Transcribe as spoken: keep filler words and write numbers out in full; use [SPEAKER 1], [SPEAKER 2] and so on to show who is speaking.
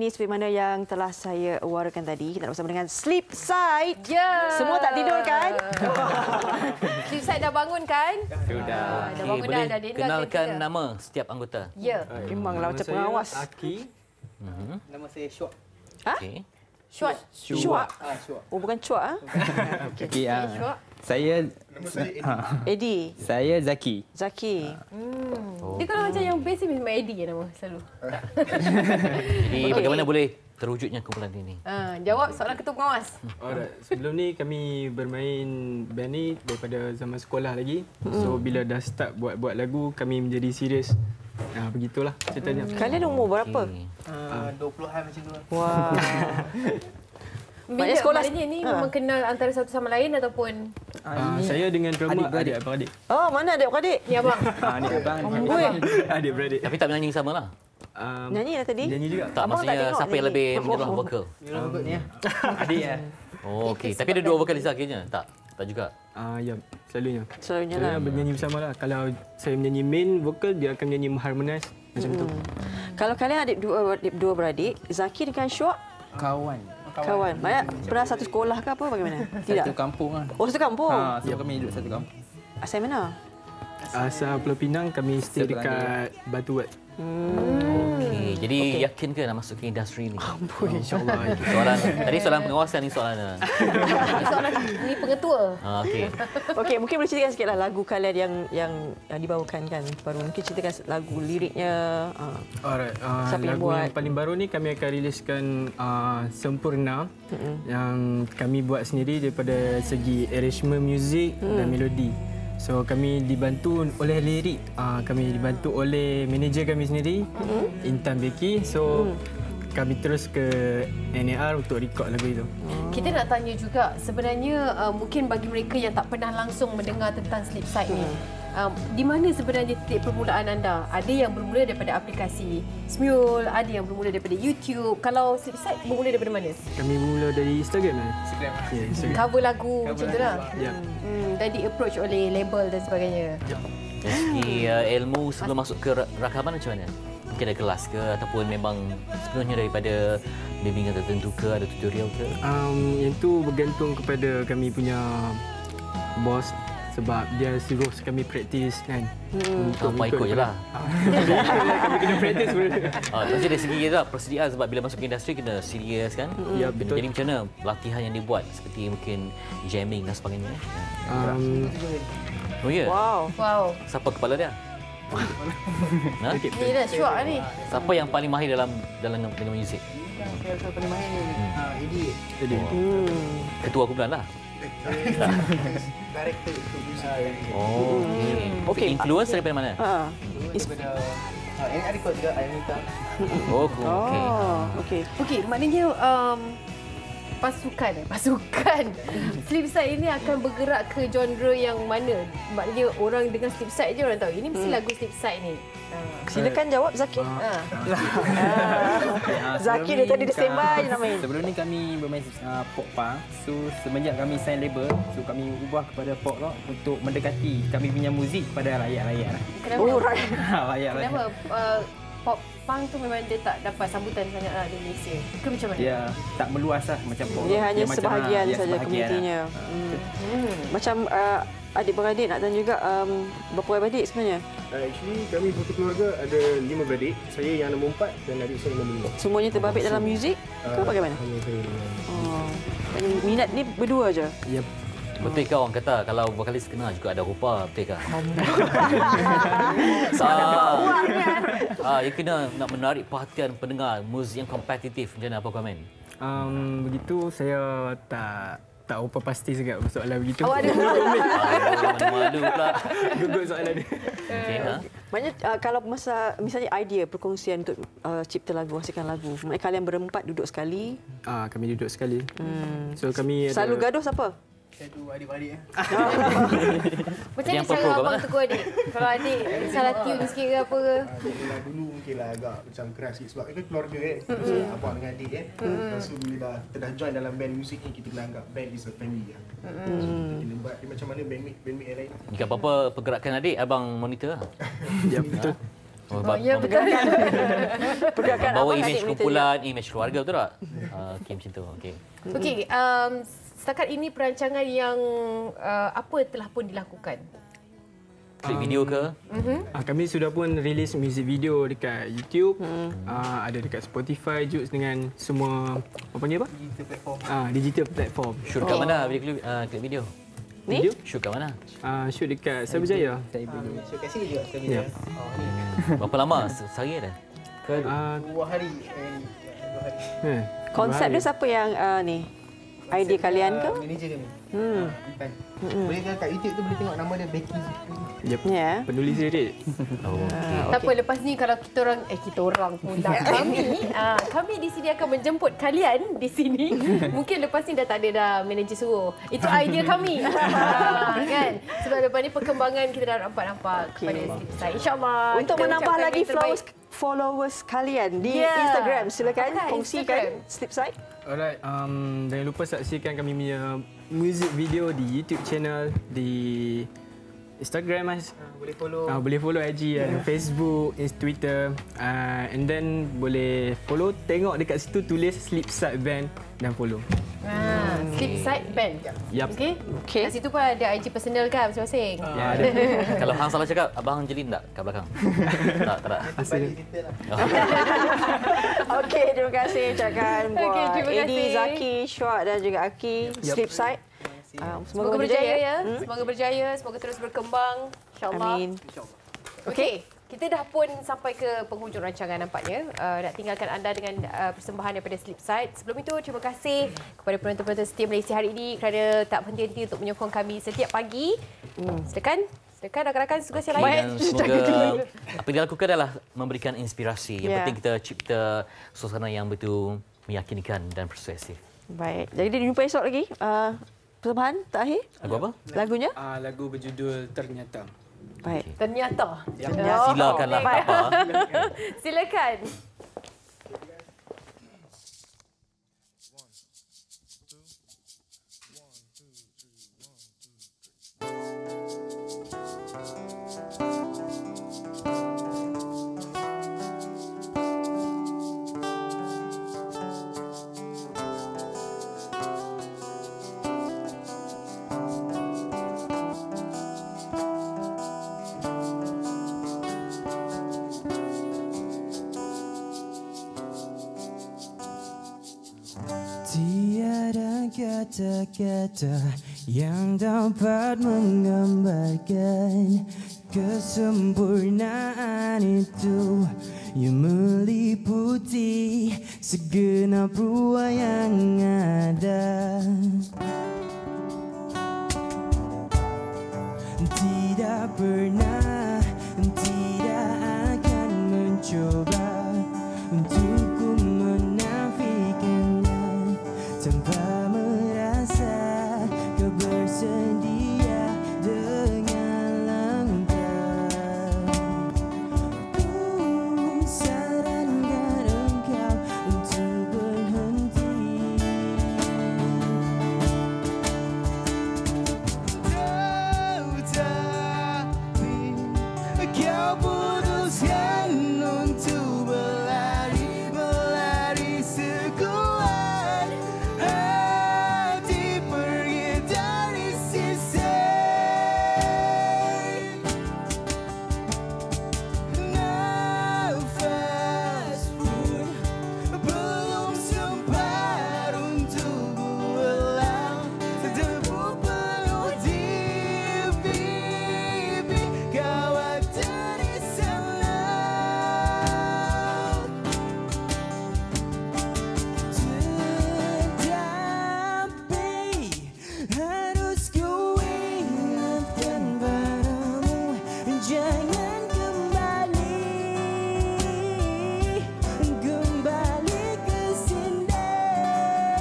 [SPEAKER 1] Ini seperti mana yang telah saya warakan tadi. Kita bersama dengan Sleep Side.
[SPEAKER 2] Ya.
[SPEAKER 1] Semua tak tidur kan?
[SPEAKER 2] Sleep Side dah bangun kan?
[SPEAKER 3] Sudah.
[SPEAKER 2] Ah, dah bangun
[SPEAKER 3] Boleh
[SPEAKER 2] dah. Dah
[SPEAKER 3] kenalkan nama setiap anggota.
[SPEAKER 2] Ya.
[SPEAKER 1] Memanglah macam pengawas.
[SPEAKER 4] Aki.
[SPEAKER 3] Mhm.
[SPEAKER 4] Nama saya Syuak.
[SPEAKER 1] Ha?
[SPEAKER 3] Okey.
[SPEAKER 2] Syuak.
[SPEAKER 1] Syuak.
[SPEAKER 4] Ah, Syuak.
[SPEAKER 1] Oh, bukan Cuak. Ha?
[SPEAKER 4] Okey, ah.
[SPEAKER 2] Syuak.
[SPEAKER 4] Saya
[SPEAKER 1] Eddie.
[SPEAKER 4] saya Zaki.
[SPEAKER 1] Zaki.
[SPEAKER 2] Hmm. Oh. Dia kalau macam yang best ni memang Eddie je nama selalu.
[SPEAKER 3] Jadi bagaimana boleh terwujudnya kumpulan ini?
[SPEAKER 2] Ah, jawab soalan ketua pengawas.
[SPEAKER 5] Alright, sebelum ni kami bermain band ni daripada zaman sekolah lagi. So bila dah start buat-buat lagu, kami menjadi serius. Nah, begitulah ceritanya.
[SPEAKER 1] Kalian umur berapa?
[SPEAKER 3] Okay.
[SPEAKER 4] Uh, dua puluhan macam tu.
[SPEAKER 1] Wah.
[SPEAKER 2] Bila
[SPEAKER 1] Banyak sekolah-
[SPEAKER 2] maknanya ni
[SPEAKER 1] Ha.
[SPEAKER 2] memang kenal antara satu sama lain ataupun
[SPEAKER 5] Ah, saya dengan drama
[SPEAKER 4] adik-beradik.
[SPEAKER 5] adik-beradik.
[SPEAKER 1] Oh, mana adik-beradik?
[SPEAKER 2] ni abang?
[SPEAKER 4] Ah, ni abang.
[SPEAKER 1] Amboi.
[SPEAKER 5] Adik-beradik.
[SPEAKER 3] Tapi tak menyanyi sama lah.
[SPEAKER 5] Um,
[SPEAKER 1] Nyanyi lah tadi.
[SPEAKER 5] Nyanyi juga.
[SPEAKER 3] Tak,
[SPEAKER 1] Abang tak
[SPEAKER 3] maksudnya
[SPEAKER 1] tengok
[SPEAKER 3] siapa yang
[SPEAKER 1] nyanyi.
[SPEAKER 3] lebih
[SPEAKER 1] Oh.
[SPEAKER 3] menyeluruh vokal?
[SPEAKER 4] Adik ya.
[SPEAKER 3] Oh, okey. Tapi ada dua vokalis akhirnya? Tak? Tak juga?
[SPEAKER 5] Ah, ya, selalunya.
[SPEAKER 1] Selalunya
[SPEAKER 5] Saya
[SPEAKER 1] lah.
[SPEAKER 5] bernyanyi bersama lah. Kalau saya menyanyi main vokal, dia akan menyanyi harmonize macam tu.
[SPEAKER 1] Kalau kalian adik dua, adik dua beradik, Zaki dengan Syuak,
[SPEAKER 4] Kawan.
[SPEAKER 1] kawan. Banyak pernah satu sekolah ke apa bagaimana?
[SPEAKER 4] Satu
[SPEAKER 1] Tidak.
[SPEAKER 4] kampung lah.
[SPEAKER 1] Oh, satu kampung.
[SPEAKER 4] Ha, so kami duduk satu kampung.
[SPEAKER 1] Asal mana?
[SPEAKER 5] Asal Pulau Pinang, kami stay
[SPEAKER 4] Sebelah
[SPEAKER 5] dekat Batu Wat.
[SPEAKER 3] Okey. Jadi yakin ke nak masuk ke industri ni?
[SPEAKER 5] InsyaAllah.
[SPEAKER 3] Soalan tadi soalan pengawasan ni soalan.
[SPEAKER 2] Ni soalan ni pengetua.
[SPEAKER 3] Ah, okey.
[SPEAKER 1] Okey, mungkin boleh ceritakan sikitlah lagu kalian yang yang, yang dibawakan kan baru. Mungkin ceritakan lagu liriknya. Uh,
[SPEAKER 5] Alright, uh,
[SPEAKER 1] Siapa yang
[SPEAKER 5] lagu
[SPEAKER 1] buat?
[SPEAKER 5] yang paling baru ni kami akan riliskan uh, Sempurna mm-hmm. yang kami buat sendiri daripada segi arrangement muzik mm. dan melodi. So kami dibantu oleh lirik, uh, kami dibantu oleh manager kami sendiri, mm. Intan Beki. So mm. kami terus ke N A R untuk record lagu itu.
[SPEAKER 2] Kita nak tanya juga sebenarnya uh, mungkin bagi mereka yang tak pernah langsung mendengar tentang Sleep Side ni. Um, di mana sebenarnya titik permulaan anda? Ada yang bermula daripada aplikasi Smule, ada yang bermula daripada YouTube. Kalau Sleep Side bermula daripada mana?
[SPEAKER 5] Kami mula dari Instagram lah.
[SPEAKER 4] Instagram.
[SPEAKER 5] Ya, Instagram.
[SPEAKER 2] Cover lagu macam tu lah.
[SPEAKER 5] Ya.
[SPEAKER 2] Hmm, dan di approach oleh label dan sebagainya.
[SPEAKER 3] Dari segi uh, ilmu sebelum masuk ke ra- rakaman macam mana? Mungkin ada kelas ke ataupun memang sepenuhnya daripada bimbingan tertentu ke, ada tutorial ke?
[SPEAKER 5] Um, yang tu bergantung kepada kami punya bos sebab dia suruh kami praktis kan.
[SPEAKER 1] Hmm.
[SPEAKER 3] Ah, buat ikut je lah.
[SPEAKER 5] Kami kena praktis dulu.
[SPEAKER 3] Ah, tapi dari segi tu lah, persediaan sebab bila masuk ke industri kena serius kan?
[SPEAKER 5] Ya,
[SPEAKER 3] Kena-
[SPEAKER 5] betul.
[SPEAKER 3] Jadi macam mana latihan yang dibuat seperti mungkin jamming dan sebagainya?
[SPEAKER 5] Um,
[SPEAKER 3] Oh ya? Yeah?
[SPEAKER 1] wow.
[SPEAKER 2] Wow.
[SPEAKER 3] Siapa kepala dia? Ha?
[SPEAKER 5] okay,
[SPEAKER 2] Ni dah syuak ni.
[SPEAKER 3] Siapa yang paling mahir dalam dalam dengan muzik?
[SPEAKER 5] jadi
[SPEAKER 1] Hmm.
[SPEAKER 3] Ketua kumpulan lah.
[SPEAKER 6] Director untuk muzik.
[SPEAKER 3] Oh, okey.
[SPEAKER 1] Okey.
[SPEAKER 3] Okay. Influence daripada mana?
[SPEAKER 1] Ha.
[SPEAKER 6] Daripada ah, yang ada kot juga Ayamita.
[SPEAKER 3] Oh, okey.
[SPEAKER 1] Oh, okey.
[SPEAKER 2] Okey, maknanya um, pasukan eh, pasukan Sleep Side ini akan bergerak ke genre yang mana? Maknanya orang dengan Sleep Side je orang tahu. Ini mesti lagu Sleep Side ni. Ha.
[SPEAKER 1] Silakan jawab Zaki.
[SPEAKER 2] Ha.
[SPEAKER 4] Ah,
[SPEAKER 1] Zaki
[SPEAKER 4] sebelum
[SPEAKER 1] dia
[SPEAKER 4] ni
[SPEAKER 1] tadi dia
[SPEAKER 4] ka-
[SPEAKER 1] standby je nak main.
[SPEAKER 4] Sebelum ni kami bermain uh, pop punk. So semenjak kami sign label, so kami ubah kepada pop rock untuk mendekati kami punya muzik kepada rakyat-rakyat.
[SPEAKER 2] Kenapa?
[SPEAKER 1] Oh, right.
[SPEAKER 4] Rakyat-rakyat.
[SPEAKER 2] Kenapa uh, pop punk tu memang dia tak dapat sambutan sangat lah di Malaysia? Ke macam mana?
[SPEAKER 4] Dia tak meluas lah macam pop
[SPEAKER 1] Dia
[SPEAKER 4] rock.
[SPEAKER 1] hanya
[SPEAKER 4] macam,
[SPEAKER 1] sebahagian
[SPEAKER 4] ah, dia
[SPEAKER 1] saja
[SPEAKER 4] sebahagian
[SPEAKER 1] komunitinya.
[SPEAKER 4] lah.
[SPEAKER 1] Hmm.
[SPEAKER 2] Hmm.
[SPEAKER 1] Macam uh, adik-beradik nak tanya juga um, berapa adik sebenarnya?
[SPEAKER 6] Uh, actually kami satu keluarga ada lima beradik. Saya yang nombor empat dan adik saya nombor lima.
[SPEAKER 1] Semuanya terbabit dalam muzik ke
[SPEAKER 6] Ah,
[SPEAKER 1] bagaimana?
[SPEAKER 6] Hanya saya dengan
[SPEAKER 1] Oh. Dan minat ni berdua je.
[SPEAKER 5] ya.
[SPEAKER 3] Betul ke orang kata kalau vokalis kena juga ada rupa, betul ke? Ah, ah, you kena nak menarik perhatian pendengar muzik yang kompetitif. Macam mana, apa komen?
[SPEAKER 5] Um, begitu saya tak tak apa pasti sangat soalan begitu.
[SPEAKER 2] Awak ada
[SPEAKER 3] Ah, malu pula.
[SPEAKER 5] Gugur soalan dia.
[SPEAKER 3] Okey, ha?
[SPEAKER 1] Maknanya uh, kalau masa misalnya idea perkongsian untuk uh, cipta lagu, hasilkan lagu. Maknanya kalian berempat duduk sekali.
[SPEAKER 5] Ah, kami duduk sekali.
[SPEAKER 1] Hmm.
[SPEAKER 5] So kami ada
[SPEAKER 1] Selalu gaduh siapa?
[SPEAKER 6] satu adik-beradik. Eh.
[SPEAKER 2] macam ni
[SPEAKER 3] Yang
[SPEAKER 2] cara
[SPEAKER 3] perempuan
[SPEAKER 2] abang
[SPEAKER 3] mana?
[SPEAKER 2] tegur adik. Kalau adik salah tune sikit ke apa ke?
[SPEAKER 6] Ah, Mula dulu mungkinlah agak macam keras sikit sebab kan keluarga kan. Mm-hmm. Abang dengan adik kan. Mm-hmm. Lepas tu bila dah, kita dah join dalam band muzik ni, kita kena anggap band is a family lah. Mm-hmm. So kita kena buat dia macam mana bandmate bandmate yang lain.
[SPEAKER 3] Jika apa-apa pergerakan adik, abang monitor lah.
[SPEAKER 5] ya betul.
[SPEAKER 3] Oh,
[SPEAKER 2] Oh, ya betul.
[SPEAKER 1] Pergerakan
[SPEAKER 3] bawa
[SPEAKER 1] abang
[SPEAKER 3] imej
[SPEAKER 1] adik
[SPEAKER 3] kumpulan, imej keluarga, betul tak? Uh, okay, macam tu. Okay.
[SPEAKER 2] Okey, um, setakat ini perancangan yang uh, apa telah pun dilakukan?
[SPEAKER 3] Klip video ke?
[SPEAKER 5] Ah, kami sudah pun release music video dekat YouTube, hmm. ah, ada dekat Spotify, Joox dengan semua apa panggil apa?
[SPEAKER 4] Digital platform.
[SPEAKER 5] Ah, digital platform.
[SPEAKER 3] Shoot kat mana video klip, uh, klip video?
[SPEAKER 1] Ni?
[SPEAKER 5] Video?
[SPEAKER 3] Shoot kat mana?
[SPEAKER 5] Ah, shoot dekat Cyberjaya.
[SPEAKER 4] Saya boleh.
[SPEAKER 6] So kat sini juga kami
[SPEAKER 5] Ya.
[SPEAKER 6] ya. Oh ni.
[SPEAKER 3] Berapa lama? Se- Sehari ada? Ke
[SPEAKER 5] Ah,
[SPEAKER 6] Dua hari. eh, Dua hari.
[SPEAKER 5] eh,
[SPEAKER 1] Konsep dia siapa yang uh, ni? Idea kalian ke?
[SPEAKER 6] Uh, Manager kami.
[SPEAKER 1] Hmm.
[SPEAKER 6] Ah, Ipan. Boleh kan kat YouTube tu boleh tengok nama dia Becky.
[SPEAKER 5] Yep.
[SPEAKER 1] Ya.
[SPEAKER 5] Penulis lirik.
[SPEAKER 3] Oh.
[SPEAKER 2] Tak apa, lepas ni kalau kita orang, eh kita orang pula, kami, ah, kami di sini akan menjemput kalian di sini. Mungkin lepas ni dah tak ada dah manager suruh. Itu idea kami. Ah, kan? Sebab lepas ni perkembangan kita dah nampak-nampak
[SPEAKER 1] Okey.
[SPEAKER 2] kepada Slipside. InsyaAllah.
[SPEAKER 1] Untuk
[SPEAKER 2] kita
[SPEAKER 1] menambah
[SPEAKER 2] ucapkan
[SPEAKER 1] lagi
[SPEAKER 2] yang terbaik.
[SPEAKER 1] followers, followers kalian di
[SPEAKER 2] Ya.
[SPEAKER 1] Instagram, silakan
[SPEAKER 2] Apakah
[SPEAKER 1] kongsikan
[SPEAKER 2] Instagram?
[SPEAKER 1] Slipside.
[SPEAKER 5] Alright, um, jangan lupa saksikan kami punya music video di YouTube channel, di Instagram mas.
[SPEAKER 6] Ah, boleh follow.
[SPEAKER 5] Uh, boleh follow I G, yeah. Facebook, Twitter, uh, and then boleh follow, tengok dekat situ tulis Slipside Band dan follow.
[SPEAKER 2] Ah, Slipside Band.
[SPEAKER 5] Yup.
[SPEAKER 2] Okey.
[SPEAKER 1] Okey.
[SPEAKER 2] Kat situ pun ada I G personal kan masing-masing.
[SPEAKER 5] Ya, ada.
[SPEAKER 3] Kalau Hang salah cakap, abang jelin tak kat belakang? tak, tak. tak.
[SPEAKER 6] Balik detail lah.
[SPEAKER 1] Okey, terima kasih ucapkan buat
[SPEAKER 2] Okey, terima
[SPEAKER 1] Eddie,
[SPEAKER 2] kasih.
[SPEAKER 1] Zaki, Syuak dan juga Aki,
[SPEAKER 5] Yup.
[SPEAKER 1] Slipside. Um,
[SPEAKER 2] Semoga berjaya ya. Semoga berjaya, semoga terus berkembang. InsyaAllah.
[SPEAKER 1] Amin.
[SPEAKER 2] Okey, kita dah pun sampai ke penghujung rancangan nampaknya. Uh, nak tinggalkan anda dengan uh, persembahan daripada Slipside. Sebelum itu, terima kasih kepada penonton-penonton setia Malaysia hari ini kerana tak berhenti-henti untuk menyokong kami setiap pagi. Hmm. Silakan, silakan rakan-rakan tugas yang lain.
[SPEAKER 3] Dan semoga apa yang dilakukan adalah memberikan inspirasi. Yang
[SPEAKER 1] Ya.
[SPEAKER 3] penting kita cipta suasana yang betul meyakinkan dan persuasif.
[SPEAKER 1] Baik, jadi jumpa esok lagi. Uh, persembahan terakhir,
[SPEAKER 3] Lagu apa?
[SPEAKER 1] lagunya.
[SPEAKER 5] Uh, lagu berjudul Ternyata.
[SPEAKER 1] Baik.
[SPEAKER 2] Ternyata.
[SPEAKER 3] Silakanlah
[SPEAKER 2] okey.
[SPEAKER 3] apa.
[SPEAKER 2] Silakan.
[SPEAKER 7] Tiada kata-kata yang dapat menggambarkan kesempurnaan itu yang meliputi segenap ruang yang ada. Tidak pernah